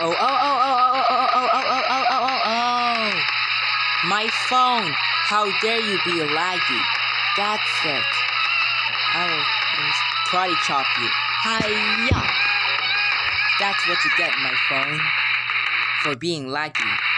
Oh. My phone. How dare you be laggy. That's it. I will karate chop you. Hiya. That's what you get, my phone. For being laggy.